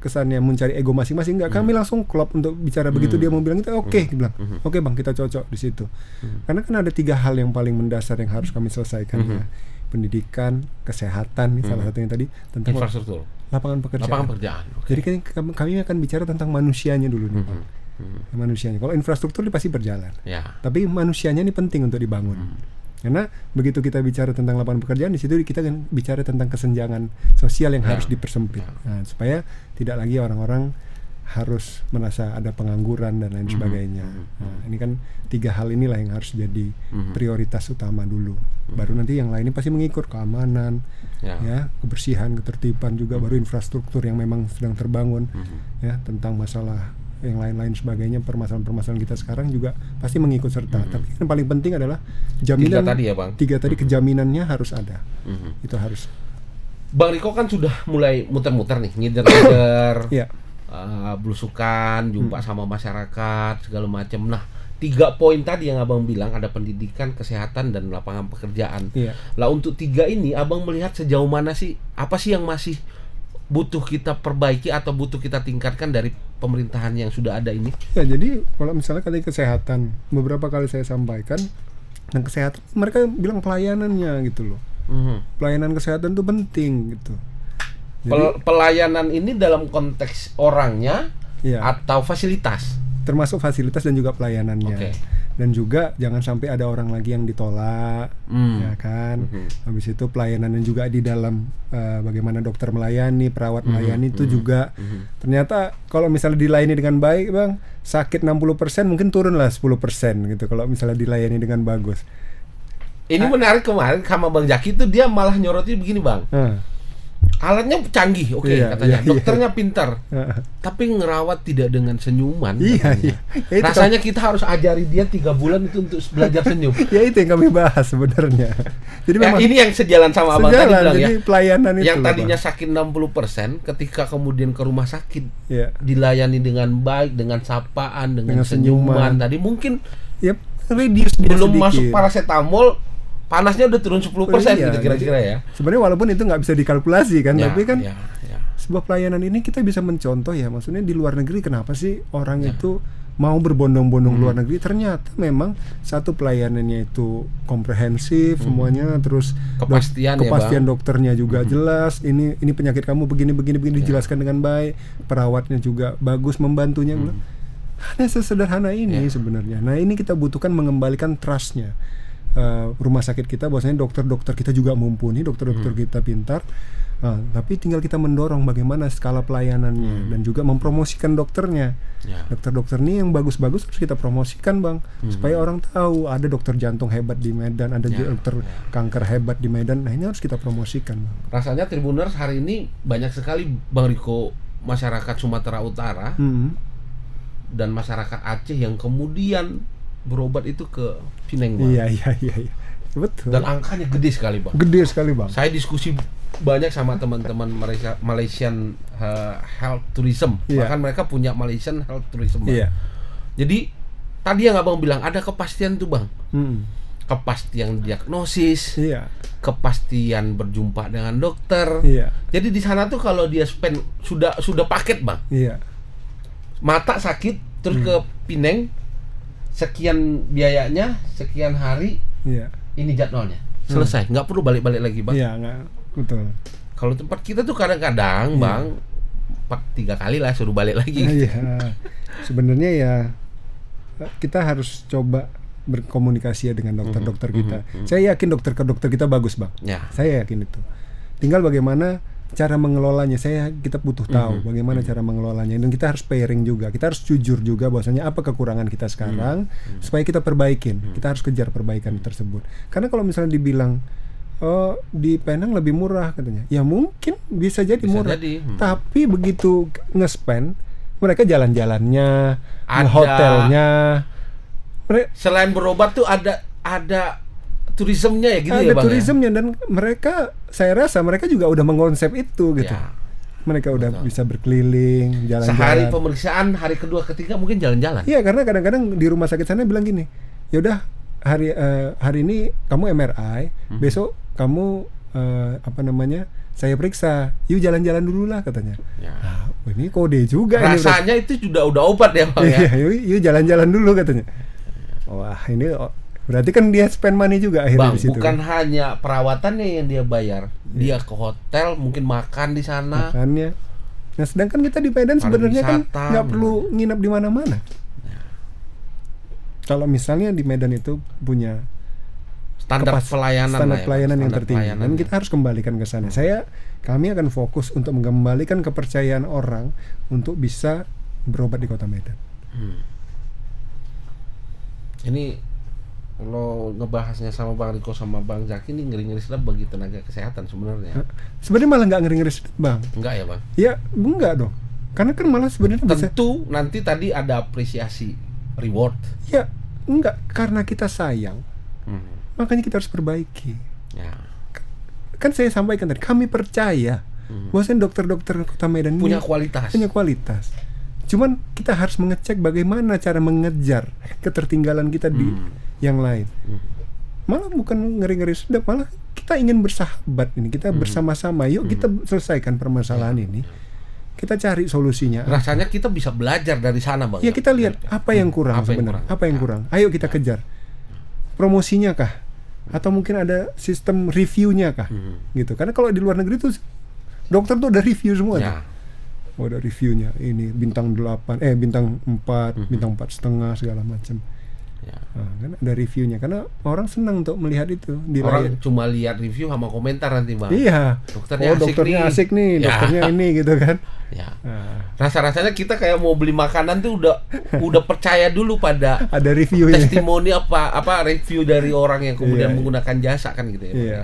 kesannya mencari ego masing-masing, enggak, kami langsung klop untuk bicara begitu dia mau bilang itu oke, dia bilang oke bang, kita cocok di situ. Karena kan ada 3 hal yang paling mendasar yang harus kami selesaikan ya. Pendidikan, kesehatan, salah satunya tadi tentang infrastruktur, lapangan pekerjaan. Okay. Jadi kan kami akan bicara tentang manusianya dulu nih, Bang. Manusianya. Kalau infrastruktur pasti berjalan. Ya. Tapi manusianya ini penting untuk dibangun. Karena begitu kita bicara tentang lapangan pekerjaan, di situ kita kan bicara tentang kesenjangan sosial yang harus dipersempit. Nah, supaya tidak lagi orang-orang harus merasa ada pengangguran dan lain sebagainya. Nah, ini kan 3 hal inilah yang harus jadi prioritas utama dulu. Baru nanti yang lainnya pasti mengikut, keamanan, ya, kebersihan, ketertiban juga, baru infrastruktur yang memang sedang terbangun, ya, tentang masalah yang lain-lain sebagainya, permasalahan-permasalahan kita sekarang juga pasti mengikut serta. Tapi yang paling penting adalah jaminan 3 tadi ya, Bang. 3 tadi kejaminannya harus ada. Itu harus. Bang Riko kan sudah mulai muter-muter nih, ngider-ngider. Iya. Belusukan, jumpa sama masyarakat segala macam. Nah, 3 poin tadi yang abang bilang, ada pendidikan, kesehatan, dan lapangan pekerjaan. Lah untuk 3 ini abang melihat sejauh mana sih, apa sih yang masih butuh kita perbaiki atau butuh kita tingkatkan dari pemerintahan yang sudah ada ini? Ya, jadi kalau misalnya kali kesehatan, beberapa kali saya sampaikan, dan kesehatan mereka bilang pelayanannya gitu loh. Pelayanan kesehatan itu penting gitu. Jadi, pelayanan ini dalam konteks orangnya atau fasilitas? Termasuk fasilitas dan juga pelayanannya. Dan juga jangan sampai ada orang lagi yang ditolak, ya kan. Habis itu pelayanannya juga di dalam bagaimana dokter melayani, perawat melayani itu juga. Ternyata kalau misalnya dilayani dengan baik, Bang, sakit 60% mungkin turunlah 10% gitu kalau misalnya dilayani dengan bagus. Ini menarik, kemarin sama Bang Zaki itu dia malah nyoroti begini, Bang. Alatnya canggih, katanya. Dokternya pintar, tapi ngerawat tidak dengan senyuman. Rasanya kita harus ajari dia 3 bulan itu untuk belajar senyum. Ya itu yang kami bahas sebenarnya. Jadi memang ini yang sejalan sama abang tadi bilang, jadi pelayanan itu yang tadinya sakit 60%, ketika kemudian ke rumah sakit dilayani dengan baik, dengan sapaan, dengan senyuman. Tadi mungkin reduce belum sedikit. Masuk paracetamol, panasnya udah turun 10% gitu kira-kira ya. Sebenarnya walaupun itu nggak bisa dikalkulasi kan, tapi kan sebuah pelayanan ini kita bisa mencontoh ya. Maksudnya di luar negeri kenapa sih orang itu mau berbondong-bondong luar negeri? Ternyata memang satu pelayanannya itu komprehensif semuanya, terus kepastian dokternya juga jelas. Ini penyakit kamu begini dijelaskan dengan baik. Perawatnya juga bagus membantunya. Hanya sesederhana ini sebenarnya. Nah ini kita butuhkan, mengembalikan trustnya. Rumah sakit kita, bahwasanya dokter-dokter kita juga mumpuni, dokter-dokter kita pintar, tapi tinggal kita mendorong bagaimana skala pelayanannya dan juga mempromosikan dokternya. Dokter-dokter ini yang bagus-bagus harus kita promosikan, Bang, supaya orang tahu ada dokter jantung hebat di Medan, ada dokter kanker hebat di Medan. Nah ini harus kita promosikan, Bang. Rasanya Tribuners hari ini banyak sekali, Bang Riko, masyarakat Sumatera Utara dan masyarakat Aceh yang kemudian berobat itu ke Pineng, Bang. Iya. Betul. Dan angkanya gede sekali, Bang. Gede sekali, Bang. Saya diskusi banyak sama teman-teman Malaysian Health Tourism. Bahkan mereka punya Malaysian Health Tourism, Bang. Jadi tadi yang Abang bilang ada kepastian tuh, Bang. Kepastian diagnosis. Kepastian berjumpa dengan dokter. Jadi di sana tuh kalau dia spend sudah paket, Bang. Mata sakit terus ke Pineng, sekian biayanya, sekian hari, ini jadwalnya selesai, nggak perlu balik-balik lagi, Bang. Nggak, betul. Kalau tempat kita tuh kadang-kadang, Bang, 3 kali lah suruh balik lagi. Sebenarnya ya kita harus coba berkomunikasi ya dengan dokter-dokter kita. Saya yakin dokter kita bagus, Bang. Saya yakin itu. Tinggal bagaimana cara mengelolanya, kita butuh tahu bagaimana cara mengelolanya, dan kita harus pairing juga, kita harus jujur juga bahwasanya apa kekurangan kita sekarang supaya kita perbaikin. Kita harus kejar perbaikan tersebut. Karena kalau misalnya dibilang di Penang lebih murah katanya, ya mungkin bisa jadi murah, tapi begitu nge-spend, mereka jalan-jalannya, hotelnya, selain berobat tuh ada turismenya ya gitu, ya, Bang. Ada turismenya, dan saya rasa mereka juga udah mengkonsep itu gitu. Mereka udah bisa berkeliling, jalan-jalan. Sehari pemeriksaan, hari kedua, ketiga mungkin jalan-jalan. Iya, karena kadang-kadang di rumah sakit sana bilang gini, ya udah hari ini kamu MRI, besok kamu saya periksa, yuk jalan-jalan dulu lah katanya. Ya. Ini kode juga. Rasanya ini itu udah obat ya Bang ya. Yuk jalan-jalan dulu katanya. Wah ini berarti kan dia spend money juga akhirnya Bang, di situ. bukan hanya perawatannya yang dia bayar, dia ke hotel, mungkin makan di sana. Makannya. Nah sedangkan kita di Medan sebenarnya kan nggak perlu nginap di mana-mana. Kalau misalnya di Medan itu punya standar pelayanan yang tertinggi, dan kita harus kembalikan ke sana. Kami akan fokus untuk mengembalikan kepercayaan orang untuk bisa berobat di Kota Medan. Ini kalau ngebahasnya sama Bang Riko sama Bang Zaki ini ngeri-ngeri sedap bagi tenaga kesehatan sebenarnya. Sebenarnya malah nggak ngeri-ngeri sedap, Bang. Enggak ya Bang? Ya enggak dong. Karena kan malah sebenarnya tentu nanti tadi ada apresiasi, reward. Ya enggak, karena kita sayang. Makanya kita harus perbaiki. Ya. Kan saya sampaikan tadi, kami percaya bahwasanya dokter-dokter Kota Medan punya punya kualitas. Cuman kita harus mengecek bagaimana cara mengejar ketertinggalan kita di yang lain. Malah bukan ngeri-ngeri sedap, malah kita ingin bersahabat ini, kita bersama-sama. Yuk kita selesaikan permasalahan ini. Kita cari solusinya. Rasanya kita bisa belajar dari sana Bang. Ya kita lihat apa yang kurang sebenarnya. Apa yang kurang? Ayo kita kejar. Promosinya kah? Atau mungkin ada sistem reviewnya kah? Gitu. Karena kalau di luar negeri tuh dokter tuh ada review semua tuh. Oh, ada reviewnya. Ini bintang 8, bintang 4, bintang 4,5 segala macam. Ya. Nah, kan ada reviewnya karena orang senang untuk melihat itu di orang cuma lihat review sama komentar nanti Bang. Iya. Dokternya asik nih, dokternya ini gitu kan. Ya. Rasa-rasanya kita kayak mau beli makanan tuh udah percaya dulu pada ada reviewnya. Testimoni apa review dari orang yang kemudian menggunakan jasa kan gitu ya. Iya.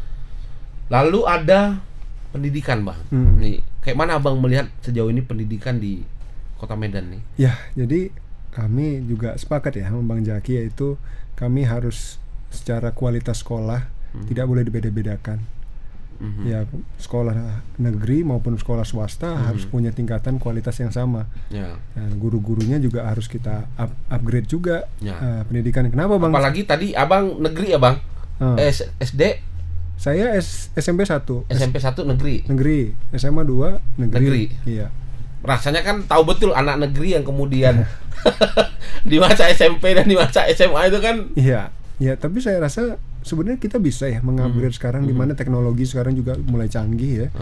Lalu ada pendidikan Bang. Nih, kayak mana Abang melihat sejauh ini pendidikan di Kota Medan nih? Ya, jadi kami juga sepakat ya sama Bang Zaki, yaitu kami harus secara kualitas sekolah tidak boleh dibeda-bedakan. Ya, sekolah negeri maupun sekolah swasta harus punya tingkatan kualitas yang sama. Dan guru-gurunya juga harus kita upgrade juga pendidikan. Kenapa Bang? Apalagi tadi Abang negeri ya Bang? SD? Saya SMP 1. SMP 1 negeri. Negeri. SMA 2 negeri. Iya. Rasanya kan tahu betul anak negeri yang kemudian di masa SMP dan di masa SMA itu kan. Iya. Ya, tapi saya rasa sebenarnya kita bisa ya mengupgrade sekarang di mana teknologi sekarang juga mulai canggih ya.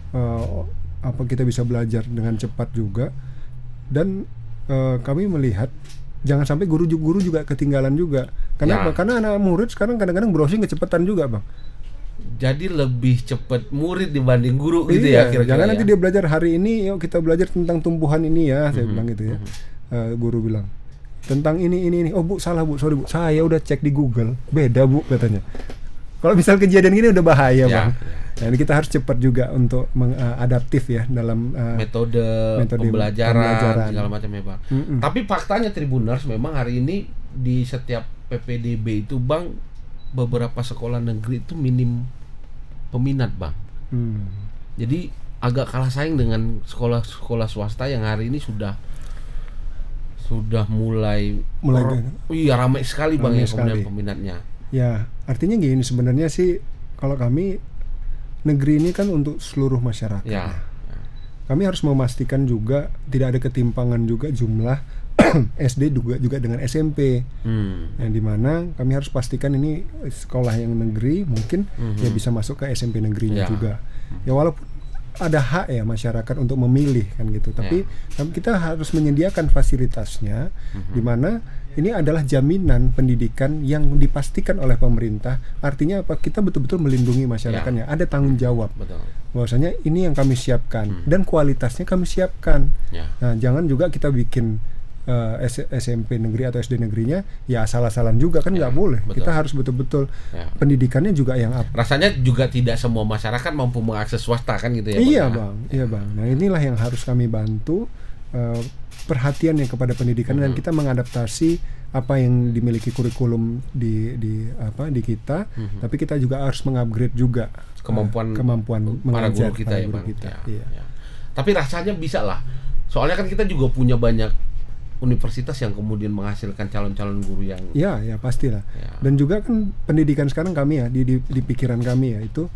Apa kita bisa belajar dengan cepat juga. Dan kami melihat jangan sampai guru juga ketinggalan juga. Kenapa? Karena anak murid sekarang kadang-kadang browsing kecepatan juga, Bang. Jadi lebih cepat murid dibanding guru gitu ya kira-kira. Jangan nanti dia belajar hari ini, yuk kita belajar tentang tumbuhan ini ya, saya bilang gitu ya. Guru bilang tentang ini. Oh Bu, salah Bu, sorry Bu. Saya udah cek di Google, beda Bu katanya. Kalau misal kejadian gini udah bahaya Bang. Nah, ini kita harus cepat juga untuk mengadaptif ya dalam metode pembelajaran segala macam ya Bang. Tapi faktanya Tribuners memang hari ini di setiap PPDB itu Bang, beberapa sekolah negeri itu minim peminat Bang. Jadi agak kalah saing dengan sekolah-sekolah swasta yang hari ini sudah mulai ramai sekali Bang ya kemudian peminatnya. Ya, artinya gini sebenarnya sih kalau kami negeri ini kan untuk seluruh masyarakat. Kami harus memastikan juga tidak ada ketimpangan juga jumlah SD juga dengan SMP. Yang dimana kami harus pastikan ini sekolah yang negeri mungkin ya bisa masuk ke SMP negerinya juga. Ya walaupun ada hak ya masyarakat untuk memilih kan gitu, tapi kita harus menyediakan fasilitasnya dimana ini adalah jaminan pendidikan yang dipastikan oleh pemerintah. Artinya apa? Kita betul-betul melindungi masyarakatnya. Ada tanggung jawab. Bahwasanya ini yang kami siapkan dan kualitasnya kami siapkan. Nah, jangan juga kita bikin SMP negeri atau SD negerinya ya asal-asalan juga kan nggak boleh. Kita harus betul-betul pendidikannya juga yang rasanya juga tidak semua masyarakat mampu mengakses swasta kan gitu ya. Iya bang. Nah inilah yang harus kami bantu perhatiannya kepada pendidikan dan kita mengadaptasi apa yang dimiliki kurikulum di kita, tapi kita juga harus mengupgrade juga kemampuan mengajar guru kita ya bang. Tapi rasanya bisa lah. Soalnya kan kita juga punya banyak universitas yang kemudian menghasilkan calon-calon guru yang ya pastilah. Dan juga kan pendidikan sekarang kami ya di pikiran kami ya itu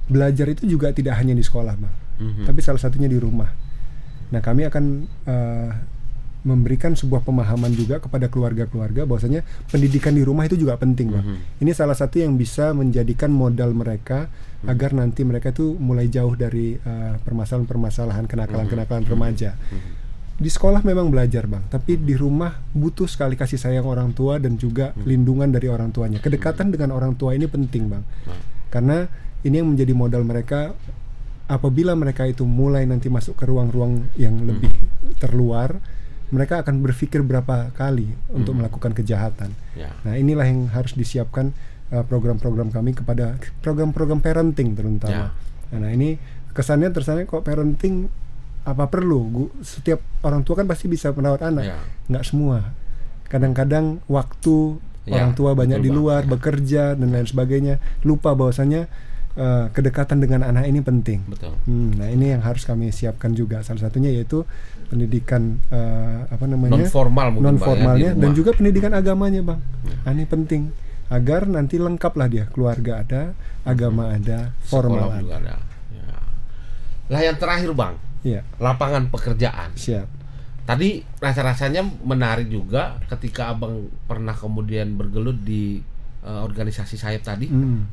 belajar itu juga tidak hanya di sekolah, Bang, tapi salah satunya di rumah. Nah, kami akan memberikan sebuah pemahaman juga kepada keluarga-keluarga bahwasanya pendidikan di rumah itu juga penting, Bang. Ini salah satu yang bisa menjadikan modal mereka agar nanti mereka itu mulai jauh dari permasalahan-permasalahan kenakalan-kenakalan remaja. Di sekolah memang belajar, Bang, tapi di rumah butuh sekali kasih sayang orang tua dan juga lindungan dari orang tuanya. Kedekatan dengan orang tua ini penting, Bang, karena ini yang menjadi modal mereka apabila mereka itu mulai nanti masuk ke ruang-ruang yang lebih terluar. Mereka akan berpikir berapa kali untuk melakukan kejahatan. Nah, inilah yang harus disiapkan program-program kami kepada program-program parenting terutama. Nah, ini kesannya kok parenting apa perlu? Setiap orang tua kan pasti bisa merawat anak. Nggak semua. Kadang-kadang waktu orang tua banyak di luar, bekerja dan lain sebagainya, lupa bahwasanya kedekatan dengan anak ini penting. Betul. Nah, ini yang harus kami siapkan juga. Salah satunya yaitu pendidikan non formalnya dan juga pendidikan agamanya, Bang. Ini penting agar nanti lengkaplah dia, keluarga ada, agama ada, formal ada. Lah yang terakhir, Bang, lapangan pekerjaan. Siap. Tadi rasa-rasanya menarik juga ketika Abang pernah kemudian bergelut di organisasi Sayap tadi.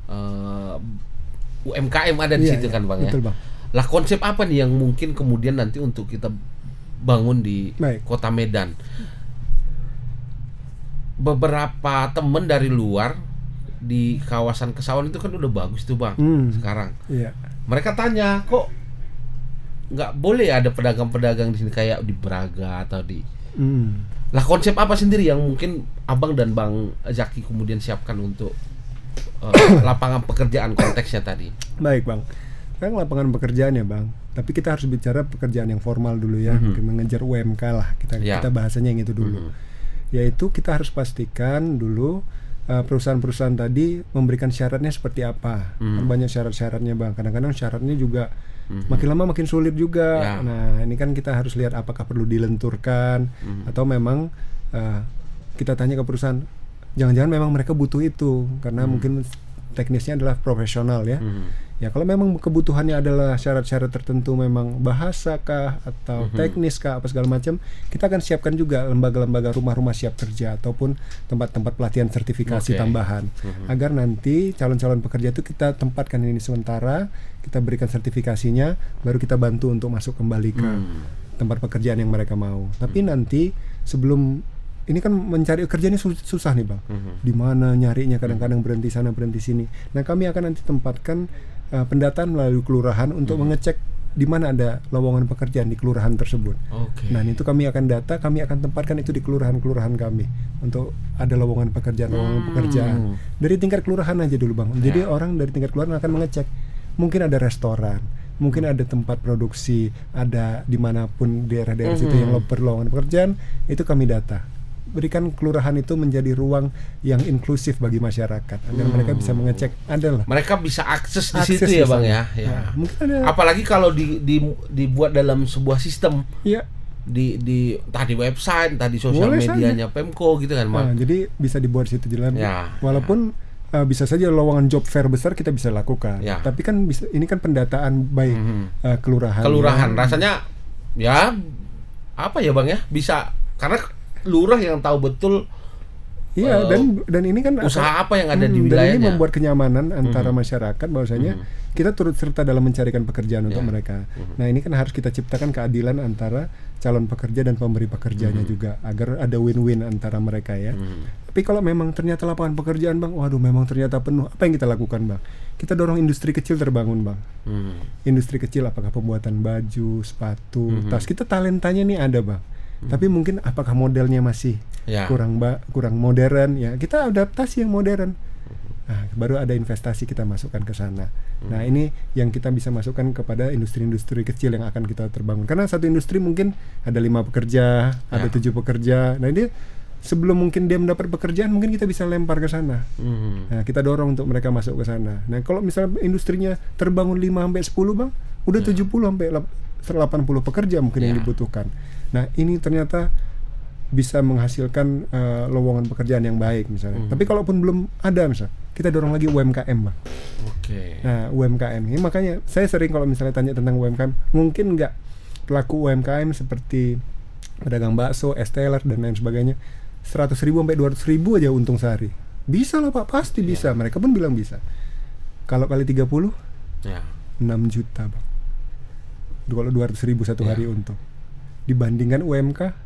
UMKM ada di situ kan, Bang, betul, ya. Bang. Lah konsep apa nih yang mungkin kemudian nanti untuk kita bangun di Kota Medan? Beberapa temen dari luar di kawasan Kesawan itu kan udah bagus tuh, Bang. Sekarang mereka tanya, kok nggak boleh ada pedagang-pedagang di sini kayak di Braga atau di Lah konsep apa sendiri yang mungkin Abang dan Bang Zaki kemudian siapkan untuk lapangan pekerjaan konteksnya tadi? Baik, Bang. Kan lapangan pekerjaan ya, Bang. Tapi kita harus bicara pekerjaan yang formal dulu ya, mengejar UMK lah. Kita bahasanya yang itu dulu. Yaitu kita harus pastikan dulu perusahaan-perusahaan tadi memberikan syaratnya seperti apa. Banyak syarat-syaratnya, Bang. Kadang-kadang syaratnya juga makin lama makin sulit juga. Nah, ini kan kita harus lihat apakah perlu dilenturkan atau memang kita tanya ke perusahaan, jangan-jangan memang mereka butuh itu karena mungkin teknisnya adalah profesional ya. Ya, kalau memang kebutuhannya adalah syarat-syarat tertentu, memang bahasa kah atau teknis kah apa segala macam, kita akan siapkan juga lembaga-lembaga rumah-rumah siap kerja ataupun tempat-tempat pelatihan sertifikasi tambahan agar nanti calon-calon pekerja itu kita tempatkan ini sementara, kita berikan sertifikasinya, baru kita bantu untuk masuk kembali ke tempat pekerjaan yang mereka mau. Tapi nanti sebelum ini kan mencari kerja ini susah nih, Bang. Di mana nyarinya, kadang-kadang berhenti sana berhenti sini. Nah, kami akan nanti tempatkan pendataan melalui kelurahan untuk mengecek di mana ada lowongan pekerjaan di kelurahan tersebut. Nah, itu kami akan data, kami akan tempatkan itu di kelurahan-kelurahan kami untuk ada lowongan pekerjaan. Dari tingkat kelurahan aja dulu, Bang. Jadi orang dari tingkat kelurahan akan mengecek. Mungkin ada restoran, mungkin ada tempat produksi, ada dimanapun daerah-daerah situ yang berlowongan pekerjaan, itu kami data. Berikan kelurahan itu menjadi ruang yang inklusif bagi masyarakat agar mereka bisa mengecek, adalah mereka bisa akses di situ ya, Bang, ya. Mungkin ada. Apalagi kalau dibuat dalam sebuah sistem di tadi website, tadi sosial medianya Pemko gitu kan, Bang. Jadi bisa dibuat situ jalan. Walaupun bisa saja lowongan job fair besar kita bisa lakukan. Tapi kan bisa, ini kan pendataan by kelurahan. Rasanya ya apa ya, Bang, ya? Bisa karena lurah yang tahu betul dan ini kan usaha apa yang ada di wilayahnya. Dan ini membuat kenyamanan antara masyarakat bahwasanya kita turut serta dalam mencarikan pekerjaan untuk mereka. Nah, ini kan harus kita ciptakan keadilan antara calon pekerja dan pemberi pekerjaannya juga agar ada win-win antara mereka ya. Tapi kalau memang ternyata lapangan pekerjaan, Bang, waduh memang ternyata penuh, apa yang kita lakukan, Bang? Kita dorong industri kecil terbangun, Bang. Industri kecil apakah pembuatan baju, sepatu, tas. Kita talentanya nih ada, Bang. Tapi mungkin apakah modelnya masih kurang modern ya, kita adaptasi yang modern. Nah, baru ada investasi kita masukkan ke sana. Nah, ini yang kita bisa masukkan kepada industri-industri kecil yang akan kita terbangun. Karena satu industri mungkin ada 5 pekerja, ada 7 pekerja. Nah, ini sebelum mungkin dia mendapat pekerjaan, mungkin kita bisa lempar ke sana. Nah, kita dorong untuk mereka masuk ke sana. Nah, kalau misalnya industrinya terbangun 5-10, Bang, udah 70-80 pekerja mungkin yang dibutuhkan. Nah, ini ternyata bisa menghasilkan lowongan pekerjaan yang baik misalnya. Tapi kalaupun belum ada misalnya, kita dorong lagi UMKM, Bang. Oke. Nah, UMKM ini makanya saya sering kalau misalnya tanya tentang UMKM, mungkin nggak pelaku UMKM seperti pedagang bakso, es teler dan lain sebagainya 100.000 sampai 200.000 aja untung sehari. Bisa lah Pak, pasti bisa. Mereka pun bilang bisa. Kalau kali 30, 6 juta Bang. Kalau 200.000 satu hari untung. Dibandingkan UMK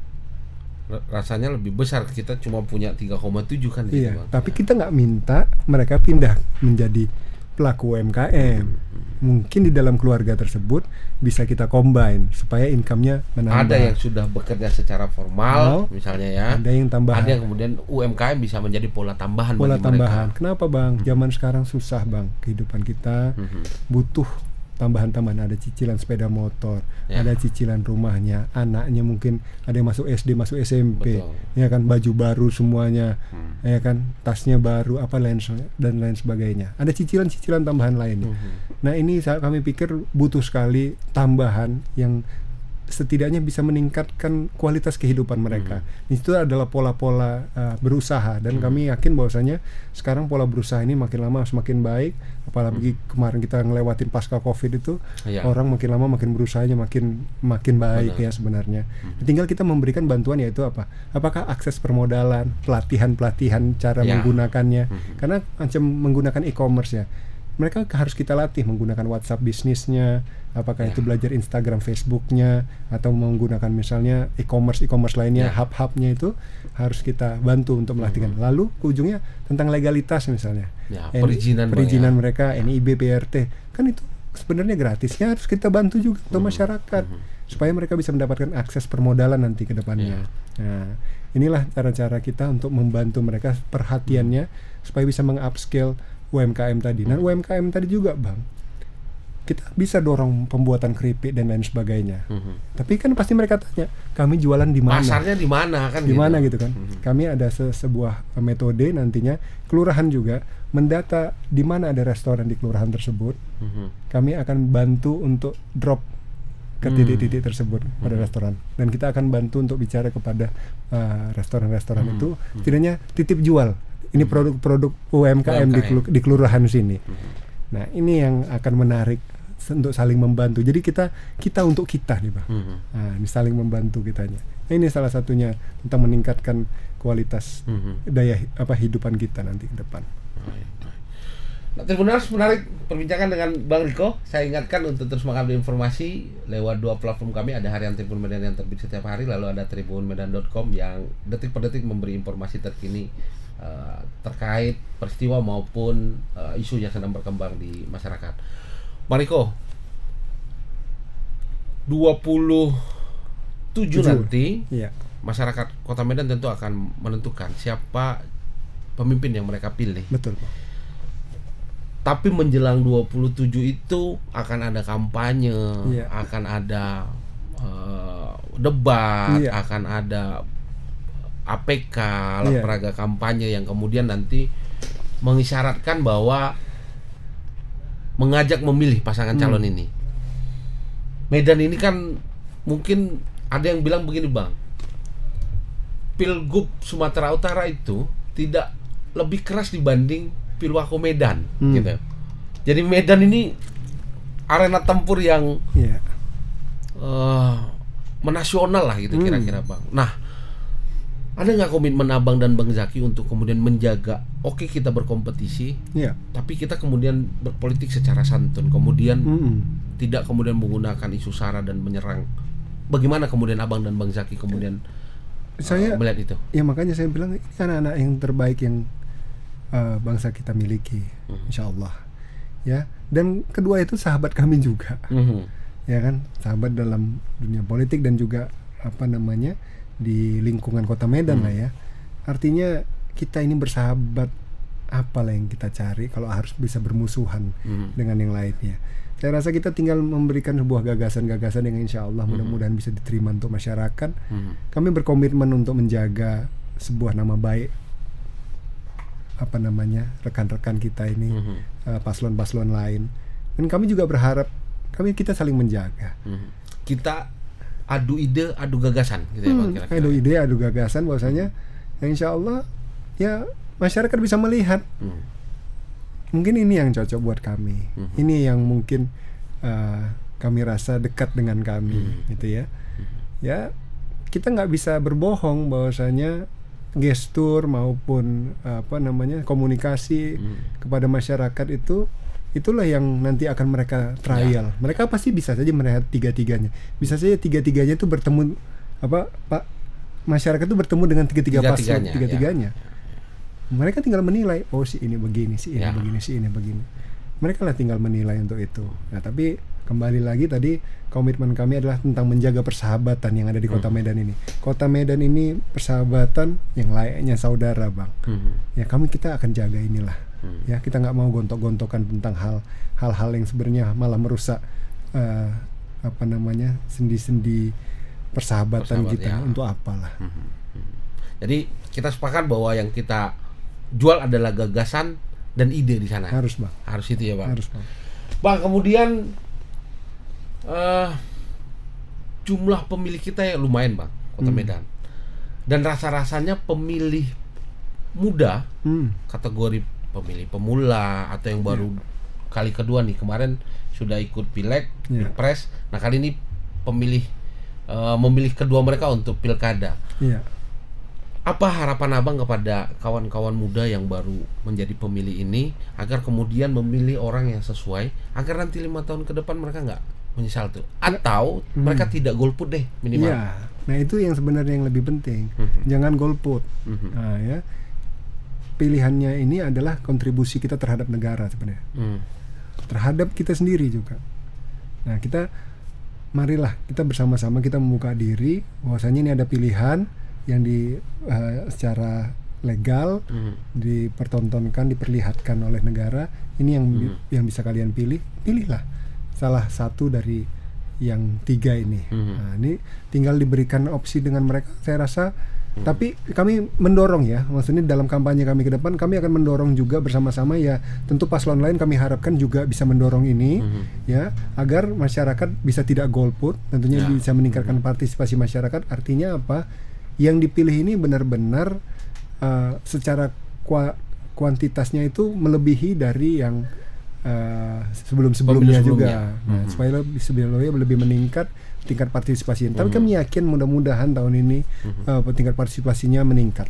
rasanya lebih besar, kita cuma punya 3,7 kan. Iya, Bang. Tapi kita nggak minta mereka pindah menjadi pelaku UMKM. Mungkin di dalam keluarga tersebut bisa kita combine supaya income-nya menambah. Ada yang sudah bekerja secara formal misalnya ya. Ada yang tambahan. Ada yang kemudian UMKM bisa menjadi pola tambahan pola bagi tambahan. mereka. Kenapa Bang? Zaman sekarang susah Bang, kehidupan kita butuh tambahan-tambahan. Ada cicilan sepeda motor, ada cicilan rumahnya, anaknya mungkin ada yang masuk SD, masuk SMP. Betul. Ya kan, baju baru semuanya. Ya kan, tasnya baru, apa lain dan lain sebagainya. Ada cicilan-cicilan tambahan lainnya. Nah, ini kami pikir butuh sekali tambahan yang setidaknya bisa meningkatkan kualitas kehidupan mereka. Itu adalah pola-pola berusaha, dan kami yakin bahwasanya sekarang pola berusaha ini makin lama semakin baik. Apalagi kemarin kita ngelewatin pasca Covid itu, orang makin lama makin berusahanya makin baik. Benar. Ya sebenarnya. Tinggal kita memberikan bantuan, yaitu apa? Apakah akses permodalan, pelatihan cara menggunakannya. Karena macam menggunakan e-commerce ya. Mereka harus kita latih menggunakan WhatsApp bisnisnya, apakah itu belajar Instagram, Facebooknya, atau menggunakan misalnya e-commerce lainnya, hub-hubnya itu harus kita bantu untuk melatihkan. Lalu ujungnya tentang legalitas misalnya, perizinan mereka, NIB, PRT, kan itu sebenarnya gratis, ya harus kita bantu juga untuk masyarakat supaya mereka bisa mendapatkan akses permodalan nanti ke depannya. Nah, inilah cara-cara kita untuk membantu mereka, perhatiannya supaya bisa meng-upscale UMKM tadi. Nah, UMKM tadi juga Bang, kita bisa dorong pembuatan keripik dan lain sebagainya. Tapi kan pasti mereka tanya, kami jualan di mana? Pasarnya di mana kan? Di mana gitu kan? Kami ada sebuah metode nantinya, kelurahan juga mendata di mana ada restoran di kelurahan tersebut. Kami akan bantu untuk drop ke titik-titik tersebut pada restoran, dan kita akan bantu untuk bicara kepada restoran-restoran itu, setidaknya titip jual. Ini produk-produk UMKM di kelurahan sini. Nah, ini yang akan menarik untuk saling membantu. Jadi kita untuk kita nih Bang. Nah, ini saling membantu kitanya. Nah, ini salah satunya tentang meningkatkan kualitas daya hidupan kita nanti ke depan. Nah, Tribuners, menarik perbincangan dengan Bang Riko. Saya ingatkan untuk terus mengambil informasi lewat 2 platform kami. Ada Harian Tribun Medan yang terbit setiap hari, lalu ada tribunmedan.com yang detik per detik memberi informasi terkini terkait peristiwa maupun isu yang sedang berkembang di masyarakat. Bang Riko, 27 nanti masyarakat Kota Medan tentu akan menentukan siapa pemimpin yang mereka pilih. Betul Pak. Tapi menjelang 27 itu akan ada kampanye, akan ada debat, akan ada APK, alat peraga kampanye yang kemudian nanti mengisyaratkan bahwa mengajak memilih pasangan calon ini. Medan ini kan mungkin ada yang bilang begini Bang, Pilgub Sumatera Utara itu tidak lebih keras dibanding Pilwako Medan gitu. Jadi Medan ini arena tempur yang menasional lah gitu kira-kira Bang. Nah, ada nggak komitmen Abang dan Bang Zaki untuk kemudian menjaga, oke kita berkompetisi, tapi kita kemudian berpolitik secara santun, kemudian tidak kemudian menggunakan isu sara dan menyerang. Bagaimana kemudian Abang dan Bang Zaki kemudian melihat itu? Ya makanya saya bilang ini anak-anak yang terbaik yang bangsa kita miliki, insya Allah. Ya, dan kedua itu sahabat kami juga, ya kan, sahabat dalam dunia politik dan juga di lingkungan Kota Medan lah ya. Artinya kita ini bersahabat, apalah yang kita cari kalau harus bisa bermusuhan dengan yang lainnya. Saya rasa kita tinggal memberikan sebuah gagasan-gagasan yang insya Allah mudah-mudahan bisa diterima untuk masyarakat. Kami berkomitmen untuk menjaga sebuah nama baik rekan-rekan kita ini, paslon-paslon lain. Dan kami juga berharap kita saling menjaga. Kita adu ide, adu gagasan gitu ya Bang, kira-kira. Adu ide, adu gagasan bahwasanya ya insya Allah ya masyarakat bisa melihat mungkin ini yang cocok buat kami, ini yang mungkin kami rasa dekat dengan kami gitu ya. Ya kita nggak bisa berbohong bahwasanya gestur maupun komunikasi kepada masyarakat itulah yang nanti akan mereka trial. Mereka pasti bisa saja melihat tiga-tiganya. Bisa saja tiga-tiganya itu bertemu masyarakat itu bertemu dengan tiga-tiganya. Mereka tinggal menilai, oh si ini begini, si ini begini, si ini begini. Mereka lah tinggal menilai untuk itu. Nah, tapi kembali lagi tadi komitmen kami adalah tentang menjaga persahabatan yang ada di Kota Medan ini. Kota Medan ini persahabatan yang layaknya saudara, Bang. Ya kita akan jaga inilah. Ya kita nggak mau gontok-gontokan tentang hal-hal yang sebenarnya malah merusak sendi-sendi persahabatan kita. Untuk apalah. Jadi kita sepakat bahwa yang kita jual adalah gagasan dan ide di sana. Harus, Bang. Harus itu ya, Bang. Harus, Bang. Bang, kemudian jumlah pemilih kita ya lumayan, Bang, Kota Medan. Dan rasa-rasanya pemilih muda, kategori pemilih pemula atau yang baru kali kedua nih, kemarin sudah ikut pileg, pilpres. Nah, kali ini memilih kedua mereka untuk pilkada. Apa harapan Abang kepada kawan-kawan muda yang baru menjadi pemilih ini agar kemudian memilih orang yang sesuai, agar nanti 5 tahun ke depan mereka nggak menyesal tuh, atau mereka tidak golput deh minimal. Nah itu yang sebenarnya yang lebih penting. Jangan golput. Nah, ya pilihannya ini adalah kontribusi kita terhadap negara sebenarnya, terhadap kita sendiri juga. Nah marilah kita bersama-sama kita membuka diri bahwasanya ini ada pilihan yang secara legal dipertontonkan, diperlihatkan oleh negara. Ini yang bisa kalian pilihlah salah satu dari yang 3 ini. Nah, ini tinggal diberikan opsi dengan mereka, saya rasa. Tapi kami mendorong ya, maksudnya dalam kampanye kami ke depan kami akan mendorong juga bersama-sama ya. Tentu paslon lain kami harapkan juga bisa mendorong ini ya, agar masyarakat bisa tidak golput, tentunya bisa meningkatkan partisipasi masyarakat. Artinya apa? Yang dipilih ini benar-benar secara kuantitasnya itu melebihi dari yang sebelum-sebelumnya juga. Nah, supaya lebih meningkat tingkat partisipasi. Tapi kami yakin mudah-mudahan tahun ini tingkat partisipasinya meningkat.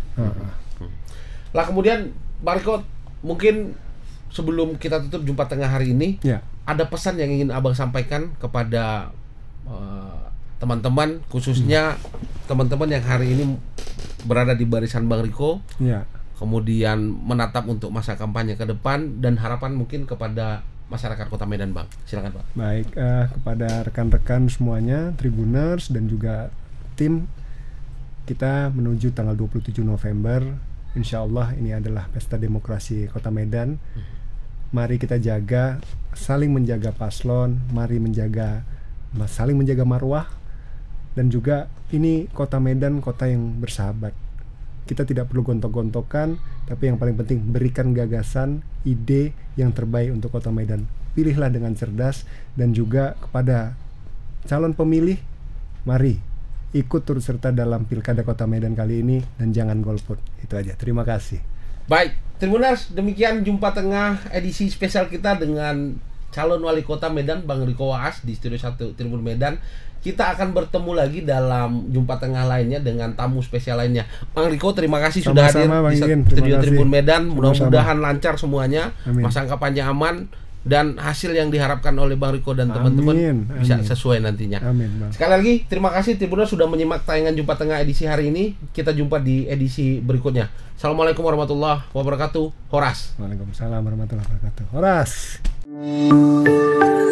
Lah kemudian Bang Riko, mungkin sebelum kita tutup jumpa tengah hari ini, ada pesan yang ingin Abang sampaikan kepada teman-teman, khususnya teman-teman yang hari ini berada di barisan Bang Riko, kemudian menatap untuk masa kampanye ke depan, dan harapan mungkin kepada masyarakat Kota Medan, Bang. Silakan, Bang. Baik, kepada rekan-rekan semuanya, Tribuners dan juga tim, kita menuju tanggal 27 November. Insya Allah ini adalah pesta demokrasi Kota Medan. Mari kita jaga, saling menjaga paslon, mari saling menjaga marwah. Dan juga ini Kota Medan, kota yang bersahabat. Kita tidak perlu gontok-gontokan, tapi yang paling penting berikan gagasan, ide yang terbaik untuk Kota Medan. Pilihlah dengan cerdas. Dan juga kepada calon pemilih, mari ikut turut serta dalam Pilkada Kota Medan kali ini dan jangan golput. Itu aja. Terima kasih. Baik, Tribuners, demikian jumpa tengah edisi spesial kita dengan calon wali kota Medan, Bang Riko Waas, di Studio 1 Tribun Medan. Kita akan bertemu lagi dalam jumpa tengah lainnya dengan tamu spesial lainnya. Bang Riko, terima kasih sudah hadir di Studio Tribun Medan. Mudah-mudahan lancar semuanya, masa kampanye aman, dan hasil yang diharapkan oleh Bang Riko dan teman-teman bisa sesuai nantinya. Sekali lagi, terima kasih Tribuners sudah menyimak tayangan Jumpa Tengah edisi hari ini. Kita jumpa di edisi berikutnya. Assalamualaikum warahmatullahi wabarakatuh. Horas. Waalaikumsalam warahmatullahi wabarakatuh. Horas.